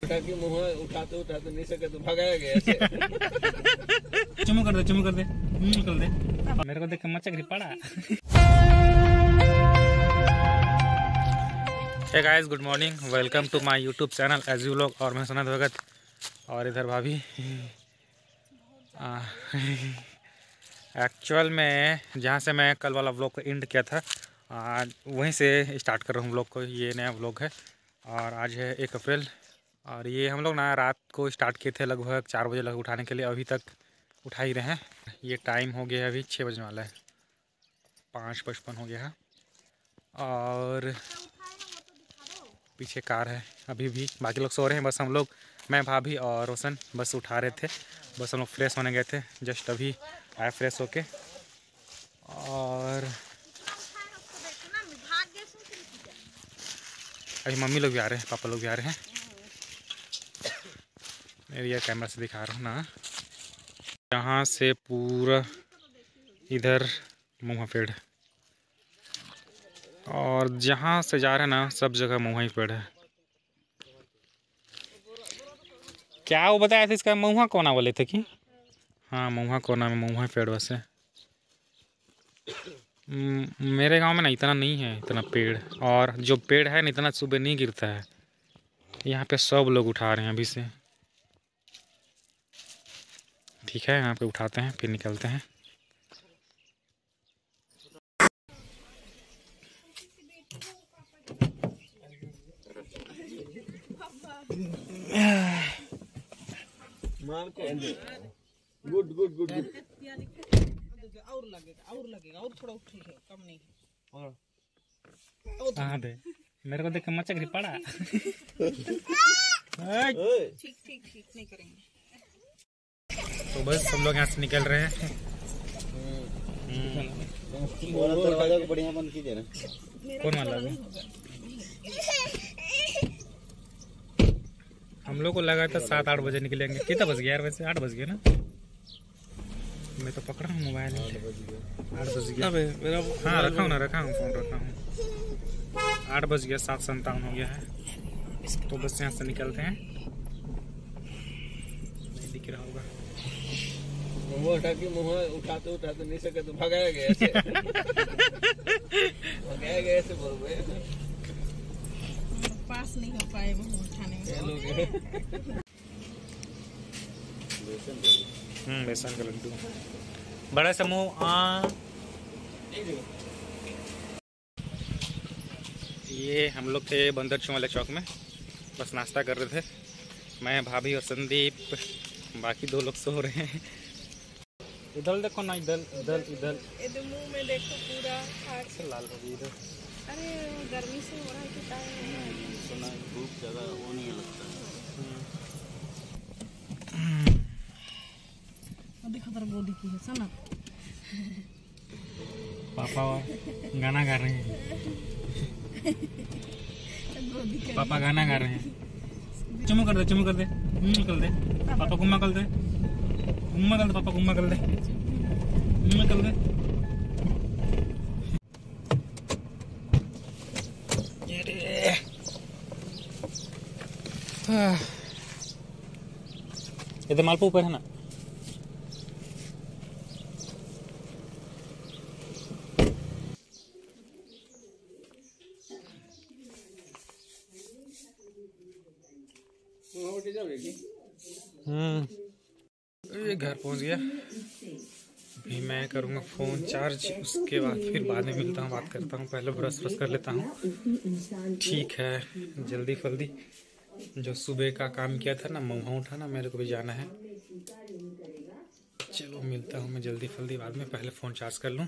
उठा के मुँह उठाते उठाते नहीं सके तो भगाया गया। चुमू कर दे कर दे। मेरे को देख के मचक पड़ा। Hey guys, good morning, welcome to my YouTube channel as you vlog. और मैं सुनत भगत और इधर भाभी। एक्चुअल में जहाँ से मैं कल वाला व्लॉग को एंड किया था, आज वहीं से स्टार्ट कर रहा हूँ व्लॉग को। ये नया व्लॉग है और आज है 1 अप्रैल। और ये हम लोग ना रात को स्टार्ट किए थे लगभग 4 बजे लग उठाने के लिए। अभी तक उठा ही रहे हैं। ये टाइम हो गया है, अभी 6 बजने वाला है, 5:55 हो गया है। और पीछे कार है, अभी भी बाकी लोग सो रहे हैं। बस हम लोग, मैं, भाभी और रोशन बस उठा रहे थे। बस हम लोग फ्रेश होने गए थे, जस्ट अभी आए फ्रेश होके। और अभी मम्मी लोग भी आ रहे हैं, पापा लोग भी आ रहे हैं। मेरी ये कैमरा से दिखा रहा हूँ ना, यहाँ से पूरा इधर महुआ पेड़ है और जहाँ से जा रहे हैं ना सब जगह महुआ ही पेड़ है। क्या वो बताया था इसका महुआ कोना बोले थे कि? हाँ, महुआ कोना में महुआ पेड़ बस है। मेरे गांव में ना इतना नहीं है, इतना पेड़। और जो पेड़ है ना इतना सुबह नहीं गिरता है। यहाँ पे सब लोग उठा रहे हैं अभी से। ठीक है, यहाँ पे उठाते हैं फिर निकलते हैं। Good good good good. और लगेगा और थोड़ा ठीक है, कम नहीं है। हाँ दे, मेरे को देख के मचक पड़ा। ठीक ठीक ठीक नहीं करेंगे। तो बस हम लोग यहाँ से निकल रहे हैं। दरवाजा को बढ़िया बंद कीजिए ना। कौन मान लगा? हम लोग को लगा था 7-8 बजे निकलेंगे। कितना बज गया यार? वैसे 8 बज गए ना। मैं तो पकड़ा हूँ मोबाइल। 8 बज गया। मेरा हाँ रखा हूँ ना, रखा हूँ, फोन रखा हूँ। 8 बज गया, 7:57 हो गया है। तो बस यहाँ से निकलते हैं। नहीं दिख रहा होगा। मुँह उठा के मुँह उठाते उठाते नहीं सके तो भगाया गया। भगाया गया से बोल रहे पास नहीं हो पाए वो उठाने में। बेसन का लड्डू, बड़ा समूह। ये हम लोग थे बंदर चौक वाले चौक में, बस नाश्ता कर रहे थे। मैं, भाभी और संदीप। बाकी 2 लोग सो रहे हैं। इधर देखो ना, इधर इधर इधर इधर मुंह में देखो पूरा लाल हो गई इधर। अरे गर्मी से हो रहा है कि सुना धूप ज्यादा वो नहीं लगता। देखो तेरा बॉडी की है सुना। पापा गाना गा रहे हैं। पापा गाना गा रहे हैं। चुमू कर दे, चुमू कर दे, कर दे। पापा गुम्मा कर दे, गुम्मा कर दे, पापा गुम्मा कर दे, गुम्मा कर दे। इधर मालपुआ ऊपर है ना। ये घर पहुंच गया। अभी मैं करूँगा फ़ोन चार्ज, उसके बाद फिर बाद में मिलता हूँ, बात करता हूँ। पहले ब्रश कर लेता हूँ। ठीक है, जल्दी फल्दी जो सुबह का काम किया था ना, महुआ उठाना, मेरे को भी जाना है। चलो मिलता हूँ मैं जल्दी फल्दी बाद में। पहले फ़ोन चार्ज कर लूँ।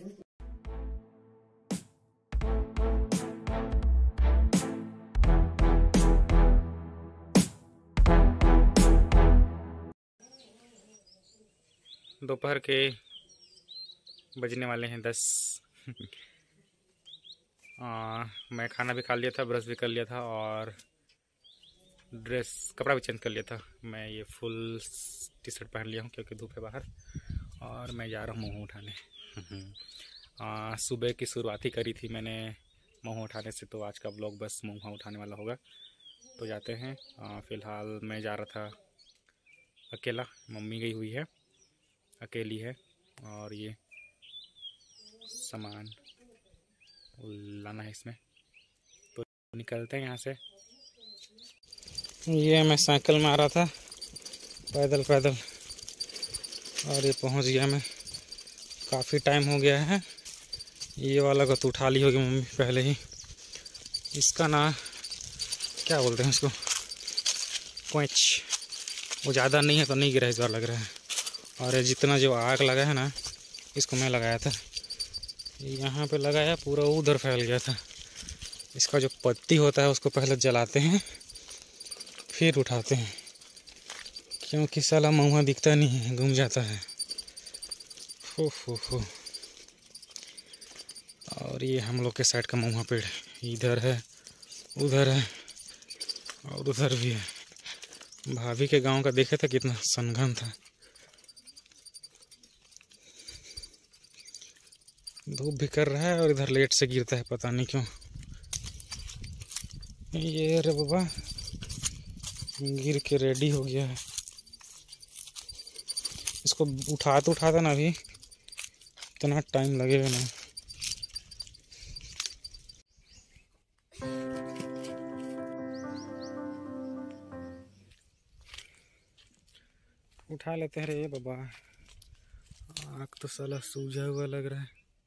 दोपहर के बजने वाले हैं 10। मैं खाना भी खा लिया था, ब्रश भी कर लिया था और कपड़ा भी चेंज कर लिया था। मैं ये फुल टी-शर्ट पहन लिया हूँ क्योंकि धूप है बाहर। और मैं जा रहा हूँ महुआ उठाने। सुबह की शुरुआत ही करी थी मैंने महुआ उठाने से, तो आज का ब्लॉग बस महुआ उठाने वाला होगा। तो जाते हैं। फ़िलहाल मैं जा रहा था अकेला, मम्मी गई हुई है, अकेली है, और ये सामान लाना है इसमें, तो निकलते हैं यहाँ से। ये मैं साइकिल में आ रहा था पैदल पैदल, और ये पहुँच गया मैं। काफ़ी टाइम हो गया है। ये वाला को तो उठा ली होगी मम्मी पहले ही। इसका ना क्या बोलते हैं इसको, कोंच। वो ज़्यादा नहीं है तो नहीं गिरा इस बार लग रहा है। और ये जितना जो आग लगा है ना, इसको मैं लगाया था, यहाँ पे लगाया, पूरा उधर फैल गया था। इसका जो पत्ती होता है उसको पहले जलाते हैं फिर उठाते हैं, क्योंकि साला महुआ दिखता नहीं है, घूम जाता है। हो। और ये हम लोग के साइड का महुआ पेड़ इधर है, उधर है, और उधर भी है। भाभी के गांव का देखे था कितना सनघन था। धूप भी कर रहा है और इधर लेट से गिरता है, पता नहीं क्यों। ये रे बाबा गिर के रेडी हो गया है। इसको उठाता ना अभी इतना टाइम लगेगा ना। उठा लेते हैं रे बाबा। आँख तो साला सूझा हुआ लग रहा है,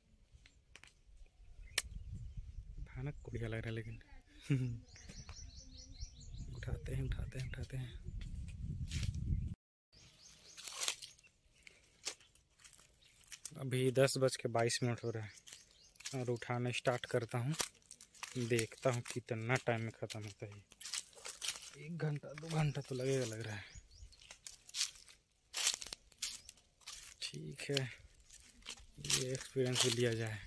भयानक कुड़िया लग रहा है, लेकिन उठाते हैं। अभी 10:22 हो रहा है और उठाना स्टार्ट करता हूँ। देखता हूँ कितना टाइम में ख़त्म होता है। 1 घंटा 2 घंटा तो लगेगा लग रहा है। ठीक है, ये एक्सपीरियंस भी लिया जाए।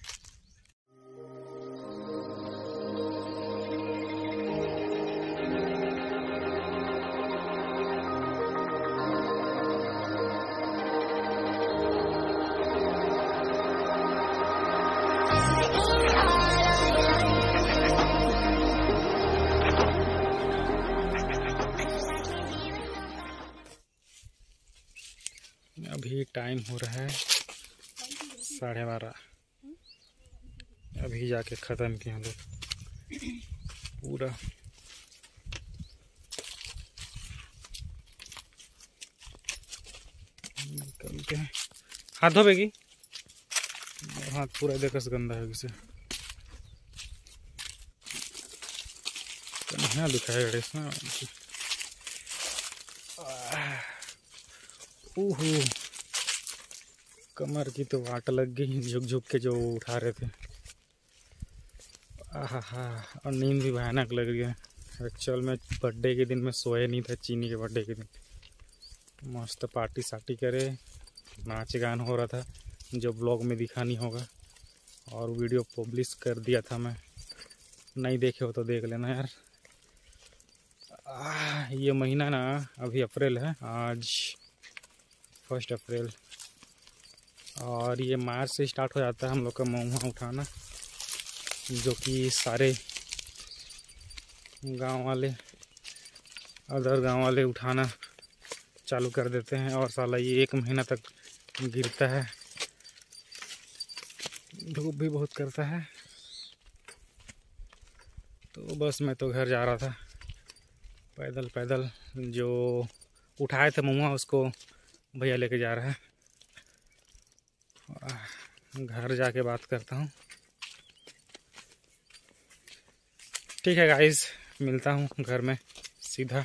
अभी टाइम हो रहा है 12:30। अभी जाके ख़त्म किए हम लोग पूरा। निकलते हैं। हाथ धोबेगी, हाथ पूरा देखस गंदा है किसे कन्हैया दिखाएगा इसमें। ओहो, कमर की तो वाट लग गई झुक झुक के जो उठा रहे थे। आहा, और नींद भी भयानक लग रही है। एक्चुअल में बर्थडे के दिन में सोए नहीं था, चीनी के बर्थडे के दिन। मस्त पार्टी सार्टी करे, नाच गान हो रहा था, जो ब्लॉग में दिखा नहीं होगा, और वीडियो पब्लिश कर दिया था मैं। नहीं देखे हो तो देख लेना यार। ये महीना ना अभी अप्रैल है, आज 1 अप्रैल, और ये मार्च से स्टार्ट हो जाता है हम लोग का महुआ उठाना, जो कि सारे गांव वाले, अदर गांव वाले उठाना चालू कर देते हैं। और साला ये 1 महीना तक गिरता है, धूप भी बहुत करता है। तो बस मैं तो घर जा रहा था पैदल पैदल। जो उठाए थे महुआ उसको भैया लेके जा रहा है। घर जाके बात करता हूँ। ठीक है गाइस, मिलता हूँ घर में सीधा।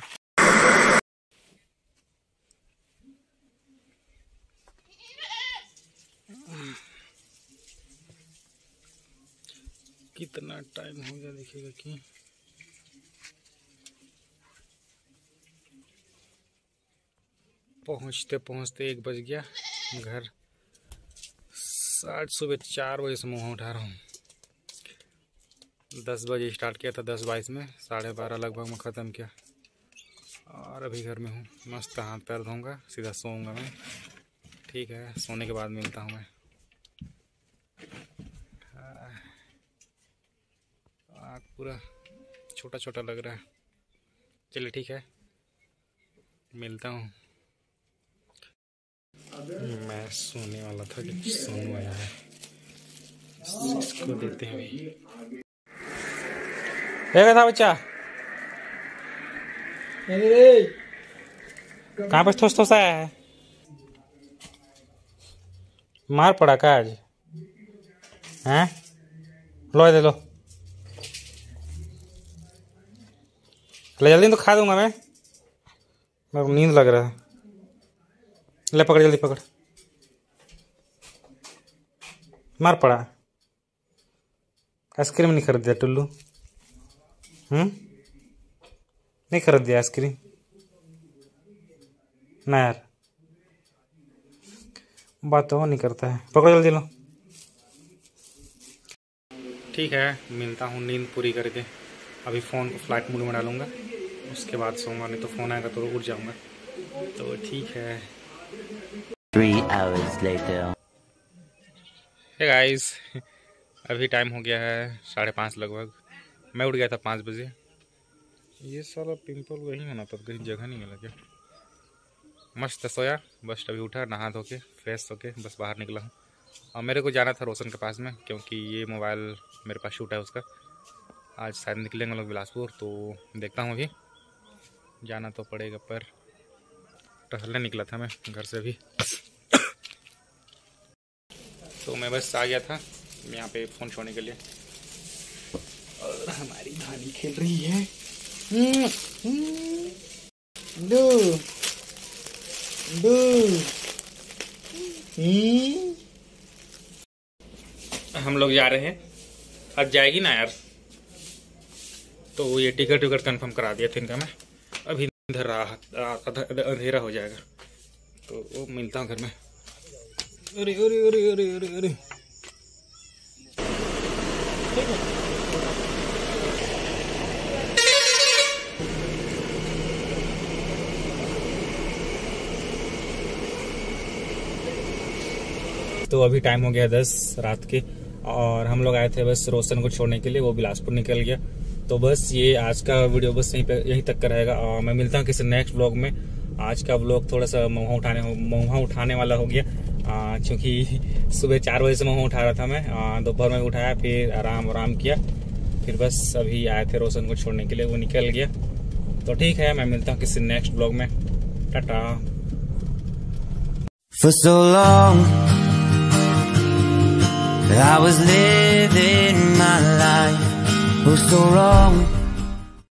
कितना टाइम हो गया देखिएगा कि पहुँचते पहुँचते 1 बज गया। घर सुबह 4 बजे से मुँह उठा रहा हूँ। 10 बजे स्टार्ट किया था, 10:22 में 12:30 लगभग में ख़त्म किया। और अभी घर में हूँ, मस्त हाथ पैर धोऊंगा, सीधा सोऊंगा मैं। ठीक है, सोने के बाद मिलता हूँ मैं। आँख पूरा छोटा छोटा लग रहा है। चलिए ठीक है, मिलता हूँ। मैं सोने वाला था कि सोनू आया है, इसको देते हैं अभी। क्या था बच्चा? कहाँ पर ठोस ठोस आया है? मार पड़ा का आज? हैं? लो दे लो, ले जल्दी तो खा दूंगा मैं, मेरे को नींद लग रहा है। ले पकड़, जल्दी पकड़। मार पड़ा। आइसक्रीम नहीं खरीद दिया टुल्लू? नहीं खरीद दिया आइसक्रीम ना यार, बात तो नहीं करता है। पकड़ो जल्दी लो। ठीक है, मिलता हूँ नींद पूरी करके। अभी फ़ोन को फ्लाइट मोड में डालूंगा, उसके बाद सोऊंगा, नहीं तो फ़ोन आएगा तो उठ जाऊंगा। तो ठीक है। 3 hours later. हे गाइस, अभी टाइम हो गया है 5:30 लगभग। मैं उठ गया था 5 बजे। ये साला पिंपल वही होना था, कहीं जगह नहीं मिला क्या? मस्त सोया, बस अभी उठा, नहा धो के फ्रेश होके बस बाहर निकला हूँ। और मेरे को जाना था रोशन के पास में, क्योंकि ये मोबाइल मेरे पास शूट है उसका। आज शायद निकलेंगे लोग बिलासपुर, तो देखता हूँ, अभी जाना तो पड़ेगा। पर टहलने निकला था मैं घर से अभी। तो मैं बस आ गया था यहाँ पे फ़ोन छोड़ने के लिए, और हमारी धानी खेल रही है। हम लोग जा रहे हैं, अब जाएगी ना यार, तो ये टिकट विकट कंफर्म करा दिया था इनका मैं। अभी इधर अंधेरा हो जाएगा, तो वो मिलता हूँ घर में। अरे अरे अरे अरे अरे अरे, तो अभी टाइम हो गया 10 रात के, और हम लोग आए थे बस रोशन को छोड़ने के लिए, वो बिलासपुर निकल गया। तो बस ये आज का वीडियो बस यहीं तक का रहेगा, और मैं मिलता हूँ किसी नेक्स्ट व्लॉग में। आज का व्लॉग थोड़ा सा मुँह उठाने वाला हो गया, क्योंकि सुबह 4 बजे से मुँह उठा रहा था मैं, दोपहर में उठाया, फिर आराम किया, फिर बस अभी आए थे रोशन को छोड़ने के लिए, वो निकल गया। तो ठीक है, मैं मिलता हूँ किसी नेक्स्ट व्लॉग में। Tata. For so long, I was living my life. Oh, so wrong.